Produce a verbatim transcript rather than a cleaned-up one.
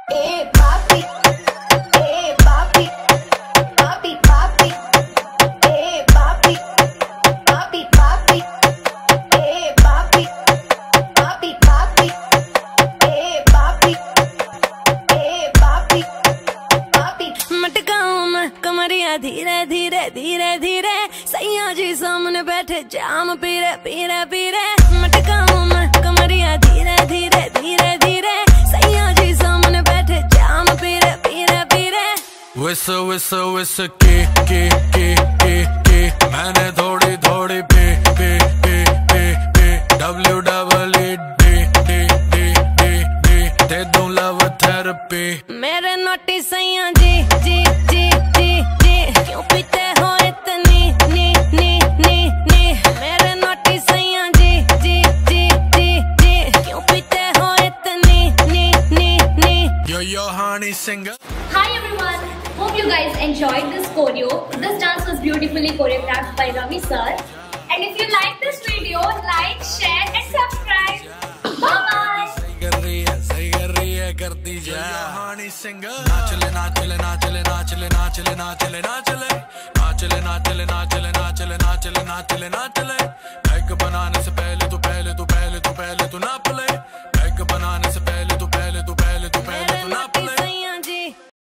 ए पापी, ए पापी, पापी पापी, ए पापी, पापी पापी, ए पापी, पापी पापी, ए पापी, ए पापी, पापी। मटकाऊं मैं कमरिया धीरे धीरे धीरे धीरे, सैया जी सामने बैठे जाम पीरे पीरे पीरे। मटकाऊं मैं कमरिया धीरे धीरे धीरे धीरे, सैया जी सामने बैठे जाम पीरे पीरे पीरे। विस विस विस की की की की की, मैंने थोड़ी थोड़ी P P P P P, W double E D D D D D, दे दूं लव थेरेपी। मेरे नोटी सैया जी जी जी जी जी, क्यों पीते हो इतनी नी नी नी नी। मेरे नोटी सैया जी जी जी जी जी, क्यों पीते हो इतनी नी नी नी। Yo yo honey singer. Hi everyone, hope you guys enjoyed this choreo. This dance was beautifully choreographed by Ravi sir. And if you like this video, like, share and subscribe. Bye bye. सही कर रही है, सही कर रही है, करती जा। Yo yo honey singer. नाचले नाचले नाचले नाचले नाचले नाचले नाचले नाचले नाचले नाचले नाचले नाचले नाचले नाचले।